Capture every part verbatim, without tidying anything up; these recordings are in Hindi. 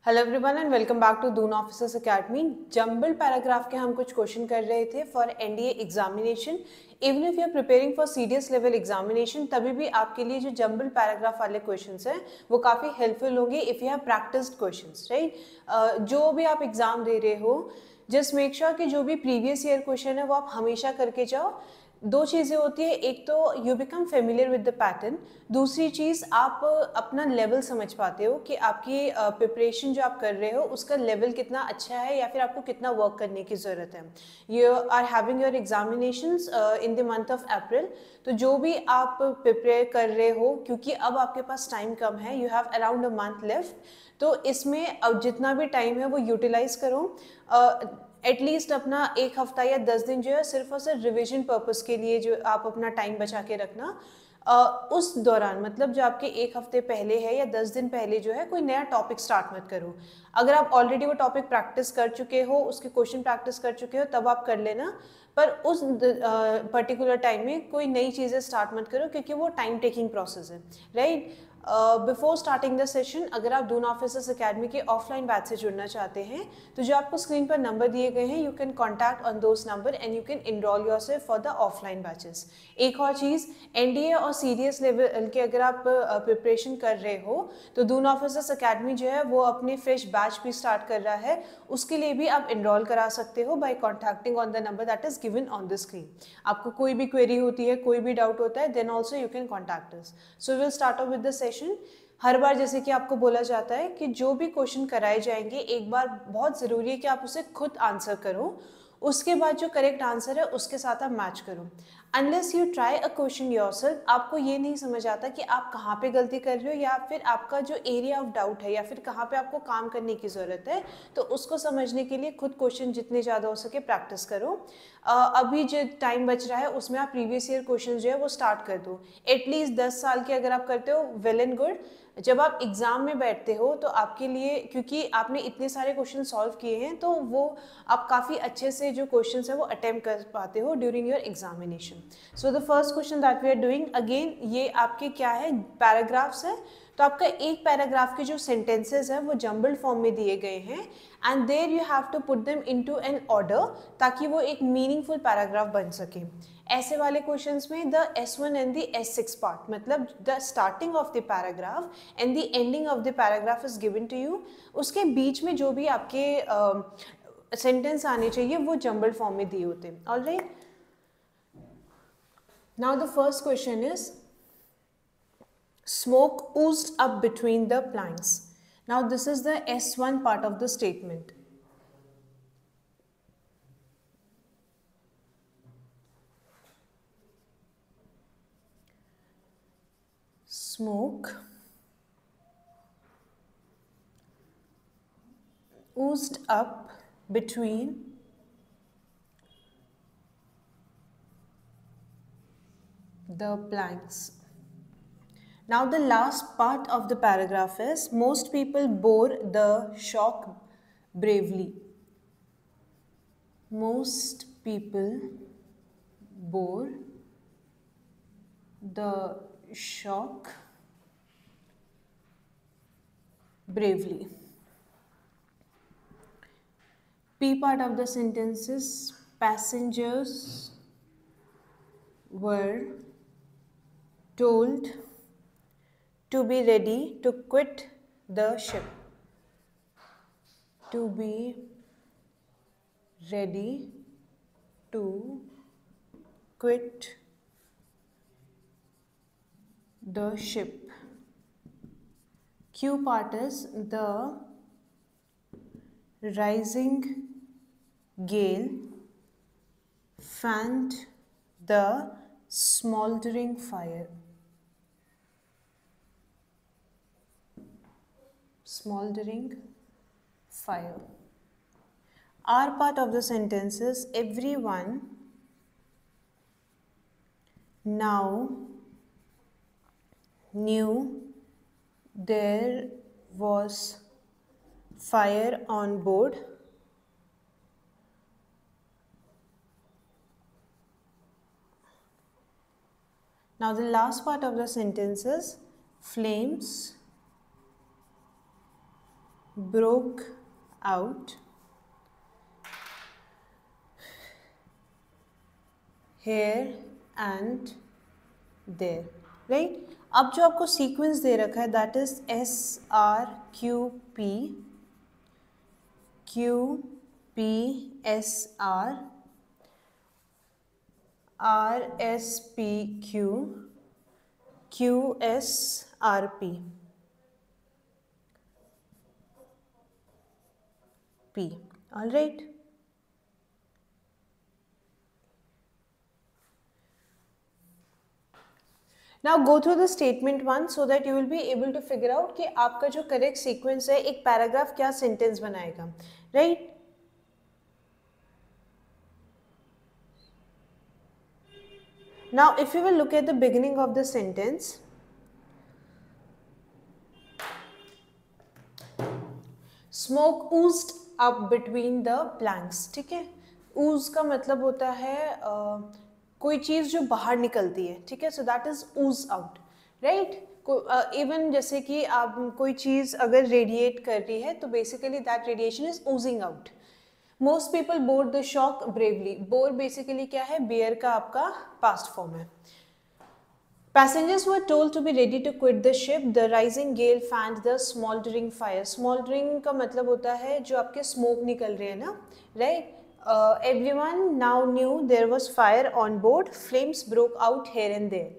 Hello everyone and welcome back to Doon officers academy. Jumble paragraph के हम कुछ क्वेश्चन कर रहे थे for NDA examination. Even if you are preparing for CDS level examination, तभी भी आपके लिए जो जंबल पैराग्राफ वाले क्वेश्चंस हैं वो काफ़ी हेल्पफुल होंगे if you have practised questions, right. जो भी आप एग्ज़ाम दे रहे हो, जस्ट मेक श्योर कि जो भी प्रीवियस ईयर क्वेश्चन है वो आप हमेशा करके जाओ। दो चीज़ें होती है, एक तो you become familiar with the pattern, दूसरी चीज़ आप अपना लेवल समझ पाते हो कि आपकी प्रिपरेशन uh, जो आप कर रहे हो उसका लेवल कितना अच्छा है या फिर आपको कितना वर्क करने की ज़रूरत है। You are having your examinations in the month of April, तो जो भी आप प्रिपेयर कर रहे हो, क्योंकि अब आपके पास टाइम कम है, you have around a month left, तो इसमें अब जितना भी टाइम है वो यूटिलाइज करो। uh, एटलीस्ट अपना एक हफ्ता या दस दिन जो है सिर्फ और सिर्फ रिविजन पर्पस के लिए जो आप अपना टाइम बचा के रखना। uh, उस दौरान मतलब जो आपके एक हफ्ते पहले है या दस दिन पहले जो है कोई नया टॉपिक स्टार्ट मत करो। अगर आप ऑलरेडी वो टॉपिक प्रैक्टिस कर चुके हो, उसके क्वेश्चन प्रैक्टिस कर चुके हो, तब आप कर लेना, पर उस पर्टिकुलर uh, टाइम में कोई नई चीज़ें स्टार्ट मत करो, क्योंकि वो टाइम टेकिंग प्रोसेस है, right. Before starting the session, अगर आप दून ऑफिसर्स एकेडमी के ऑफलाइन बैच से जुड़ना चाहते हैं तो जो आपको स्क्रीन पर नंबर दिए गए हैं, you can contact on those numbers and you can enrol yourself for the offline batches. एक और चीज़, एनडीए और सीडीएस लेवल के अगर आप प्रिपरेशन uh, कर रहे हो तो दून ऑफिसर्स एकेडमी जो है वो अपने फ्रेश बैच भी स्टार्ट कर रहा है, उसके लिए भी आप इनरोल करा सकते हो by contacting on the number that is given on the screen. आपको कोई भी क्वेरी होती है, कोई भी डाउट होता है, then also you can contact us. So will start off with the session. हर बार जैसे कि आपको बोला जाता है कि जो भी क्वेश्चन कराए जाएंगे, एक बार बहुत ज़रूरी है कि आप उसे खुद आंसर करो, उसके बाद जो करेक्ट आंसर है उसके साथ आप मैच करो। Unless you try a question yourself, आपको ये नहीं समझ आता कि आप कहाँ पे गलती कर रहे हो या फिर आपका जो एरिया ऑफ डाउट है या फिर कहाँ पे आपको काम करने की ज़रूरत है, तो उसको समझने के लिए खुद क्वेश्चन जितने ज़्यादा हो सके प्रैक्टिस करो। uh, अभी जो टाइम बच रहा है उसमें आप प्रीवियस ईयर क्वेश्चन जो है वो स्टार्ट कर दो। एटलीस्ट दस साल के अगर आप करते हो, वेल एंड गुड। जब आप एग्ज़ाम में बैठते हो तो आपके लिए, क्योंकि आपने इतने सारे क्वेश्चन सॉल्व किए हैं, तो वो आप काफ़ी अच्छे से जो क्वेश्चन है वो अटेम्प्ट कर पाते हो during your examination. So the first question that we are doing, again ये आपके क्या है, पैराग्राफ्स है। तो आपका एक पैराग्राफ के जो सेंटेंसेस हैं वो जम्बल्ड फॉर्म में दिए गए हैं and there you have to put them into an order, ताकि वो एक मीनिंगफुल पैराग्राफ बन सके। ऐसे वाले क्वेश्चंस में the S one and the S six part, मतलब the starting of the paragraph and the ending of the paragraph is given to you, उसके बीच में जो भी आपके सेंटेंस uh, आने चाहिए वो जम्बल्ड फॉर्म में दिए होते हैं। Alright, now the first question is smoke oozed up between the planks. Now this is the S one part of the statement. Smoke oozed up between the planks. Now the last part of the paragraph is most people bore the shock bravely. Most people bore the shock bravely. P part of the sentence is passengers were told to be ready to quit the ship. To be ready to quit the ship. Q part is the rising gale fanned the smoldering fire. Smoldering fire. R part of the sentence is everyone now knew there was fire on board. Now the last part of the sentence is flames broke out here and there, right. अब जो आपको सीक्वेंस दे रखा है that is S R Q P, Q P S R, R S P Q, Q S R P, P, all right. Now go through the statement one so that you will be able to figure out कि आपका जो correct sequence है एक paragraph क्या sentence बनाएगा, right? Now if you will look at the beginning of the sentence, smoke oozed up between the planks, ठीक है। ooze का मतलब होता है uh, कोई चीज़ जो बाहर निकलती है, ठीक है। So that is ooze out, right. Even जैसे कि आप कोई चीज़ अगर रेडिएट कर रही है तो basically that radiation is oozing out. Most people bore the shock bravely, bore basically क्या है, बियर का आपका पास्ट फॉर्म है। Passengers were told to be ready to quit the ship. The rising gale fanned the smoldering fire. Smoldering का मतलब होता है जो आपके स्मोक निकल रहे हैं ना, right. Uh, everyone now knew there was fire on board. Flames broke out here and there.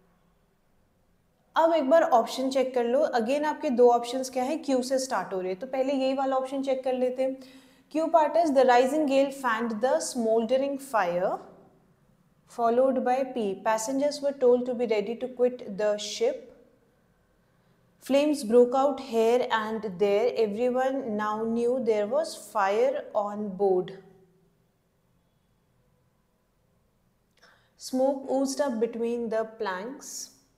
अब एक बार ऑप्शन चेक कर लो। अगेन आपके दो ऑप्शंस क्या है, क्यू से स्टार्ट हो रहे हैं, तो पहले यही वाला ऑप्शन चेक कर लेते हैं। Q part is the rising gale fanned the smouldering fire, followed by P. Passengers were told to be ready to quit the ship. Flames broke out here and there. Everyone now knew there was fire on board. Smoke oozed up between the planks.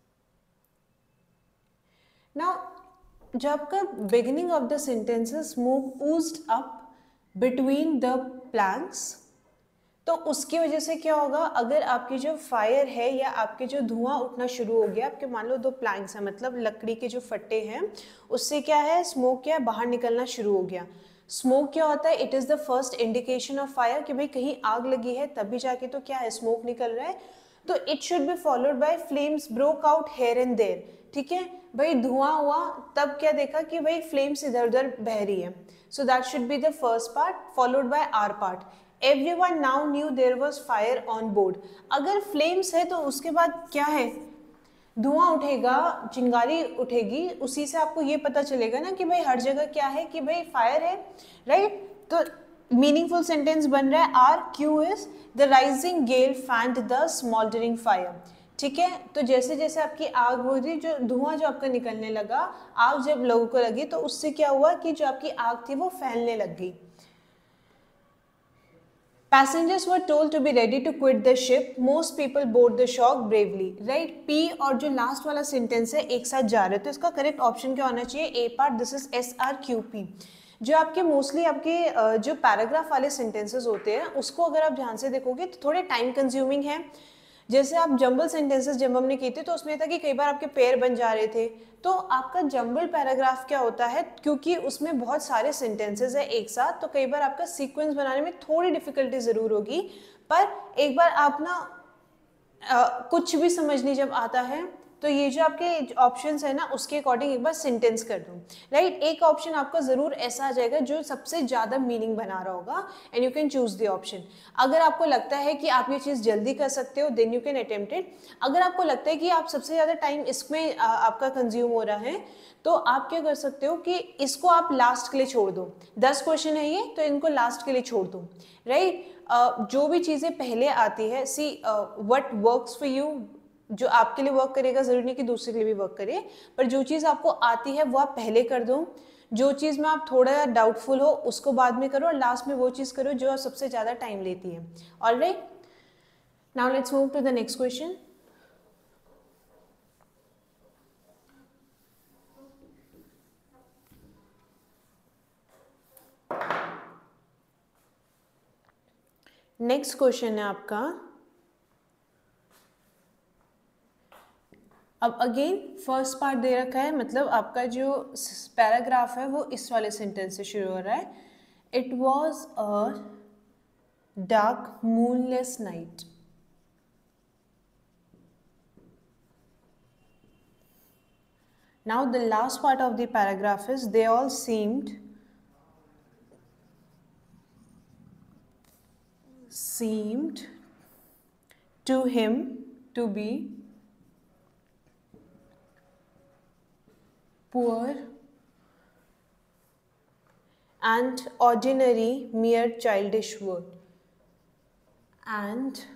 Now, जो आपका beginning of the sentence है smoke oozed up between the planks, तो उसकी वजह से क्या होगा, अगर आपकी जो फायर है या आपके जो धुआं उठना शुरू हो गया, आपके मान लो दो प्लैंक्स हैं, मतलब लकड़ी के जो फट्टे हैं, उससे क्या है, स्मोक क्या है, बाहर निकलना शुरू हो गया। स्मोक क्या होता है, it is the first indication of fire कि भाई कहीं आग लगी है, तभी जाके तो क्या है, स्मोक निकल रहा है। तो it should be followed by flames broke out here and there, ठीक है। भाई धुआं हुआ, तब क्या देखा कि भाई फ्लेम्स इधर उधर बह रही है। So that should be the first part followed by R part. Everyone now knew there was fire on board. अगर फ्लेम्स है तो उसके बाद क्या है, धुआं उठेगा, चिंगारी उठेगी, उसी से आपको ये पता चलेगा ना कि भाई हर जगह क्या है, कि भाई फायर है, राइट। तो मीनिंगफुल सेंटेंस बन रहा है, R Q is the rising gale fanned the smouldering fire, ठीक है। तो जैसे जैसे आपकी आग हो रही, जो धुआं जो आपका निकलने लगा, आग जब लोगों को लगी तो उससे क्या हुआ कि जो आपकी आग थी वो फैलने लग गई। Passengers were told to be ready to quit the ship. Most people bore the shock bravely. Right? P और जो लास्ट वाला सेंटेंस है एक साथ जा रहे हैं, तो इसका करेक्ट ऑप्शन क्या होना चाहिए, A part. This is S R Q P. जो आपके मोस्टली आपके जो पैराग्राफ वाले सेंटेंसेस होते हैं उसको अगर आप ध्यान से देखोगे तो थोड़े टाइम कंज्यूमिंग है। जैसे आप जंबल सेंटेंसेस जब हमने किए थे तो उसमें था कि कई बार आपके पेयर बन जा रहे थे, तो आपका जंबल पैराग्राफ क्या होता है, क्योंकि उसमें बहुत सारे सेंटेंसेस है एक साथ, तो कई बार आपका सीक्वेंस बनाने में थोड़ी डिफिकल्टी ज़रूर होगी। पर एक बार आप ना आ, कुछ भी समझने जब आता है तो ये जो आपके ऑप्शंस है ना उसके अकॉर्डिंग एक बार सेंटेंस कर दूँ, राइट। एक ऑप्शन आपका ज़रूर ऐसा आ जाएगा जो सबसे ज़्यादा मीनिंग बना रहा होगा, and you can choose the option. अगर आपको लगता है कि आप ये चीज़ जल्दी कर सकते हो then you can attempt it. अगर आपको लगता है कि आप सबसे ज़्यादा टाइम इसमें आ, आपका कंज्यूम हो रहा है, तो आप क्या कर सकते हो कि इसको आप लास्ट के लिए छोड़ दो। दस क्वेश्चन है ये, तो इनको लास्ट के लिए छोड़ दो, राइट। uh, जो भी चीज़ें पहले आती है, see what works for you, जो आपके लिए वर्क करेगा ज़रूरी नहीं कि दूसरे के लिए भी वर्क करे, पर जो चीज़ आपको आती है वो आप पहले कर दो, जो चीज़ में आप थोड़ा डाउटफुल हो उसको बाद में करो, और लास्ट में वो चीज़ करो जो सबसे ज़्यादा टाइम लेती है। Alright, now let's move to the next question. Next question है आपका, अब अगेन फर्स्ट पार्ट दे रखा है, मतलब आपका जो पैराग्राफ है वो इस वाले सेंटेंस से शुरू हो रहा है, it was a dark moonless night. Now the last part of the paragraph is they all seemed seemed to him to be poor and ordinary, mere childish word and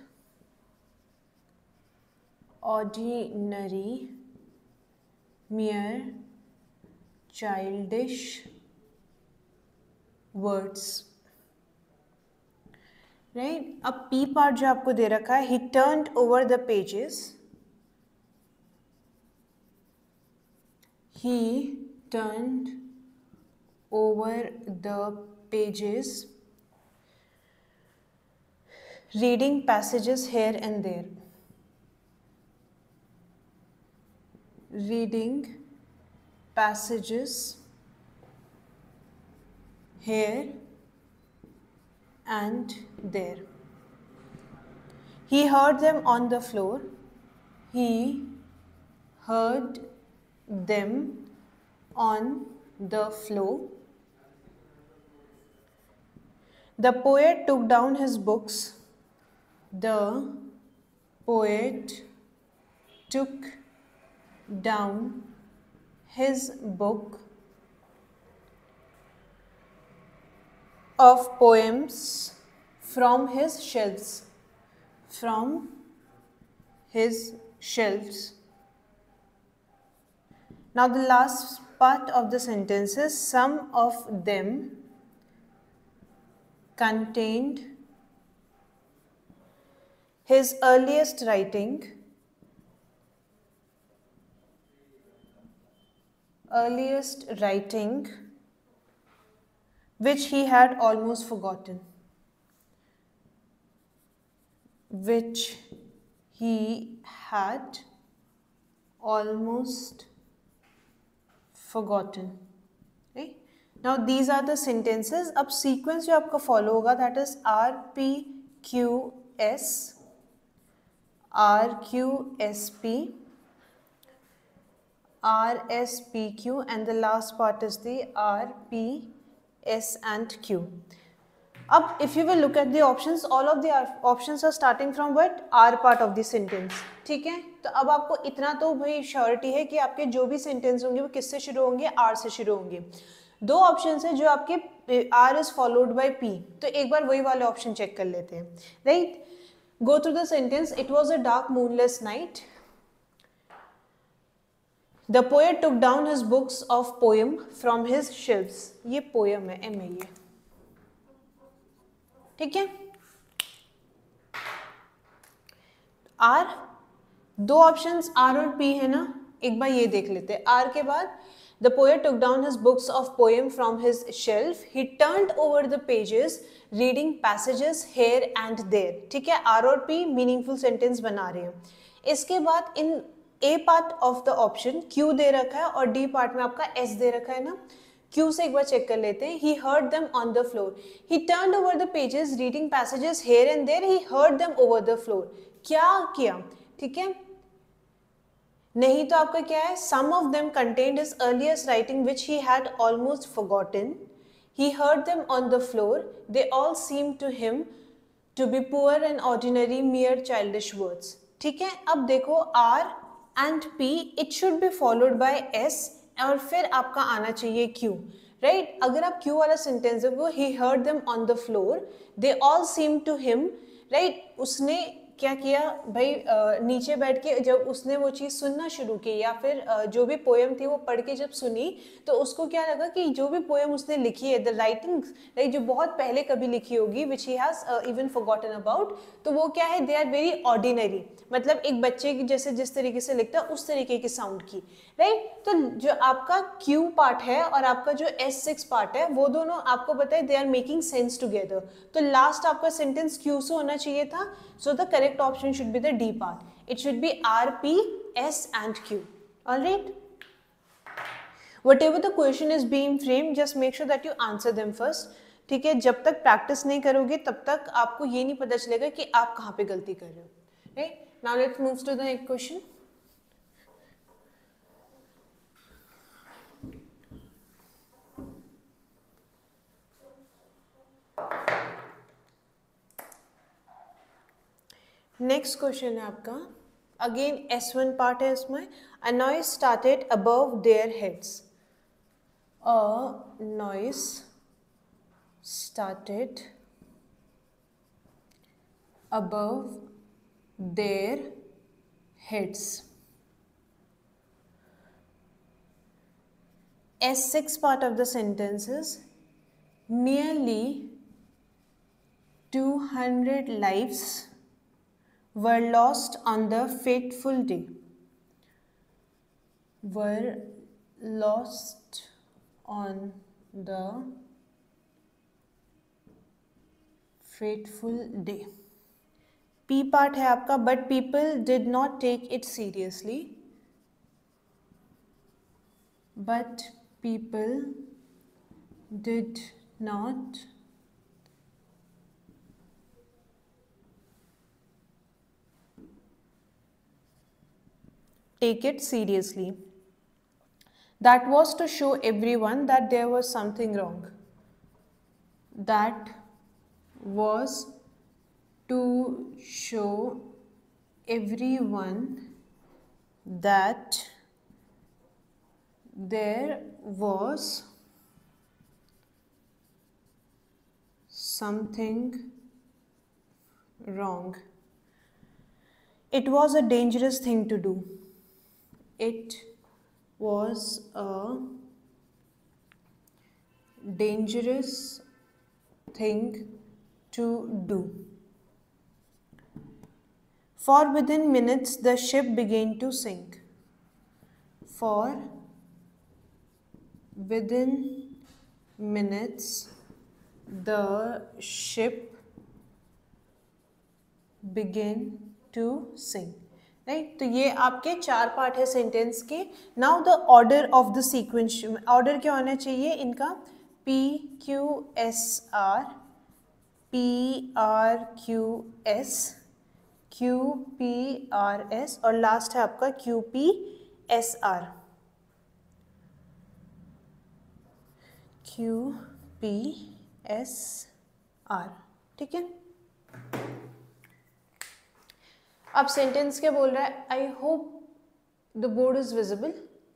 ordinary, mere childish words. Right right? अब पी पार्ट जो आपको दे रखा है, he turned over the pages, he turned over the pages, reading passages here and there, reading passages here and there. He heard them on the floor. He heard them on the floor. The poet took down his books. The poet took down his book of poems from his shelves. From his shelves. Now the last part of the sentence is some of them contained his earliest writing, earliest writing which he had almost forgotten, which he had almost forgotten. Right? Now these are the sentences. अब sequence जो आपका follow होगा, that is R P Q S, R Q S P, R S P Q, and the last part is the R P S and Q. अब if you will look at the options, all of the options are starting from what? R part of the sentence. ठीक है, तो अब आपको इतना तो भाई श्योरिटी है कि आपके जो भी सेंटेंस होंगे वो किससे शुरू होंगे? R से शुरू होंगे. दो ऑप्शंस हैं जो आपके R is followed by P, तो एक बार वही वाले ऑप्शन चेक कर लेते हैं. Right, go through the sentence. It was a dark moonless night. The poet took down his books of poem from his shelves. ये poem है, M है ये. ठीक है. R, दो options R और P है ना, एक बार ये देख लेते हैं. R के बाद the poet took down his books of poem from his shelf. He turned over the pages, reading passages here and there. ठीक है, R और P meaningful sentence बना रहे हैं. इसके बाद in A part of the option Q दे रखा है और D पार्ट में आपका S दे रखा है ना. Q से एक बार चेक कर लेते हैं. He heard them on the floor. He turned over the pages, reading passages here and there. He heard them over the floor. क्या किया? ठीक है, नहीं तो आपका क्या है? Some of them contained his earliest writing which he had almost forgotten. He heard them on the floor. They all seemed to him to be poor and ordinary, mere childish words. ठीक है, अब देखो R and P, it should be followed by S और फिर आपका आना चाहिए Q. Right right? अगर आप Q वाला सेंटेंस है वो he heard them on the floor, they all seemed to him. Right right? उसने क्या किया भाई, नीचे बैठ के जब उसने वो चीज़ सुनना शुरू की या फिर जो भी पोएम थी वो पढ़ के जब सुनी तो उसको क्या लगा कि जो भी पोएम उसने लिखी है, द राइटिंग राइट, जो बहुत पहले कभी लिखी होगी, which he has even forgotten about, तो वो क्या है, दे आर वेरी ऑर्डिनरी. मतलब एक बच्चे की जैसे जिस तरीके से लिखता है उस तरीके की साउंड की. राइट, तो जो आपका Q पार्ट है और आपका जो S सिक्स पार्ट है वो दोनों आपको पता है they are making sense together. तो लास्ट आपका सेंटेंस Q से होना चाहिए था. So the correct option should be the D part. It should be R, P, S and Q. All right. Whatever the question is being framed, just make sure that you answer them first. ठीक है, जब तक प्रैक्टिस नहीं करोगे तब तक आपको ये नहीं पता चलेगा कि आप कहाँ पे गलती कर रहे हो. Right? Now let's move to the next question. Next question है आपका, अगेन एस वन पार्ट है इसमें. A noise started above their heads. A noise started above their heads. S six part of the sentence is nearly two hundred lives were lost on the fateful day. Were lost on the fateful day. P part है आपका, but people did not take it seriously. But people did not take it seriously. That was to show everyone that there was something wrong. That was to show everyone that there was something wrong. It was a dangerous thing to do. It was a dangerous thing to do. For within minutes the ship began to sink. For within minutes the ship began to sink. Right, तो ये आपके चार पार्ट है सेंटेंस के. Now the order of the sequence, order क्या होना चाहिए इनका? P Q S R, P R Q S, Q P R S और लास्ट है आपका Q P S R. Q P S R. ठीक है. अब सेंटेंस क्या बोल रहा है? I hope the board is visible.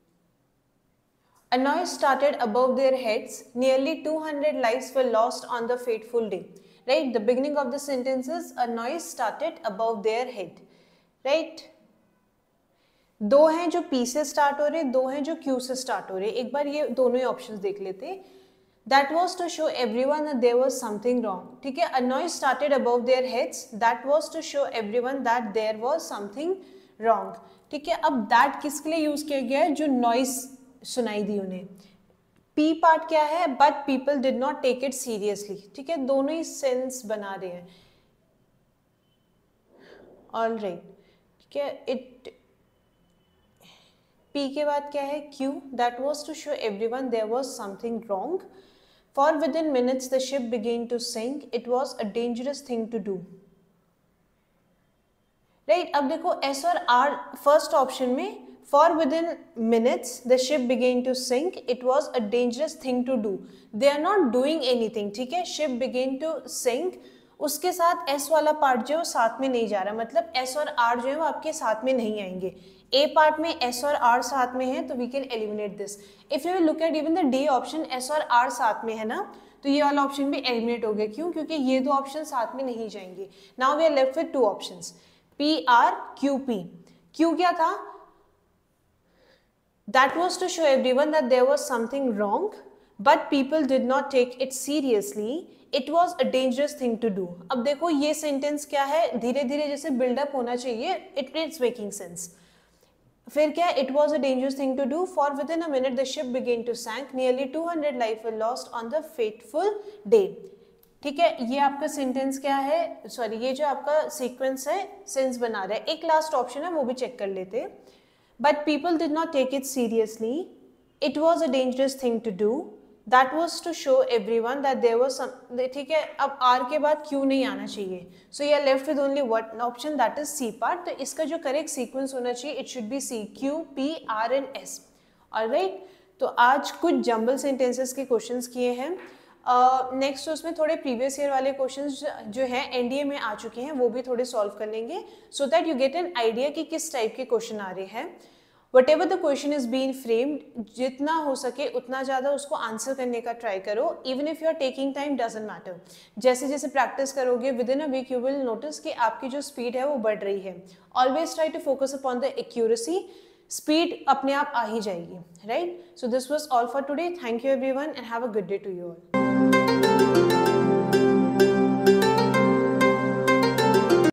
A noise started above their heads. Nearly two hundred lives were lost on the fateful day. Right? The beginning of the sentence is a noise started above their head. Right? दो हैं जो P से स्टार्ट हो रहे, दो हैं जो Q से स्टार्ट हो रहे. एक बार ये दोनों ही ऑप्शंस देख लेते. That was to show everyone that there was something wrong. ठीक है. A noise started above their heads. That was to show everyone that there was something wrong. ठीक है. अब that किसके लिए यूज किया गया है? जो noise सुनाई दी उन्हें. P पार्ट क्या है? But people did not take it seriously. ठीक है. दोनों ही सेंस बना रहे हैं. All right. ठीक है. It P के बाद क्या है? Q. That was to show everyone there was something wrong. For within minutes the ship began to sink. It was a dangerous thing to do. Right? अब देखो S और R फर्स्ट ऑप्शन में for within minutes the ship began to sink. It was a dangerous thing to do. They are not doing anything. ठीक है. Ship began to sink. उसके साथ S वाला पार्ट जो है वो साथ में नहीं जा रहा, मतलब S और R जो है वो आपके साथ में नहीं आएंगे. A पार्ट में S और R साथ में है तो we can eliminate this. If you look at even the D option, S और R साथ में है ना, तो ये वाला ऑप्शन भी एलिमिनेट हो गया. क्यों? क्योंकि ये दो ऑप्शन साथ में नहीं जाएंगे. Now we are left with two options, P R Q P. Q क्या था? That was to show everyone that there was something wrong, but people did not take it seriously. It was a dangerous thing to do. अब देखो ये सेंटेंस क्या है, धीरे धीरे जैसे बिल्डअप होना चाहिए. It is making sense. फिर क्या? It was a dangerous thing to do. For within a minute the ship began to sink. Nearly two hundred lives were lost on the fateful day. ठीक है, ये आपका सेंटेंस क्या है, सॉरी ये जो आपका सीक्वेंस है सेंस बना रहा है। एक लास्ट ऑप्शन है वो भी चेक कर लेते। But people did not take it seriously, it was a dangerous thing to do, that was to show every one that there was some. ठीक है, अब आर के बाद क्यू नहीं आना चाहिए, so you are left with only one option, that is C part. तो इसका जो करेक्ट सीक्वेंस होना चाहिए, it should be C, Q P R and S. Alright, तो आज कुछ जंबल सेंटेंसेस के क्वेश्चंस किए हैं। नेक्स्ट uh, उसमें थोड़े प्रीवियस ईयर वाले क्वेश्चंस जो हैं एनडीए में आ चुके हैं वो भी थोड़े सॉल्व कर लेंगे, so that you get an idea कि किस टाइप के क्वेश्चन आ रहे हैं। Whatever the question is been framed, जितना हो सके उतना ज़्यादा उसको आंसर करने का ट्राई करो, even if you are taking time doesn't matter. जैसे जैसे प्रैक्टिस करोगे within a week you will notice कि आपकी जो स्पीड है वो बढ़ रही है। Always try to focus upon the accuracy, speed अपने आप आ ही जाएगी, right. So this was all for today, thank you everyone and have a good day to you all.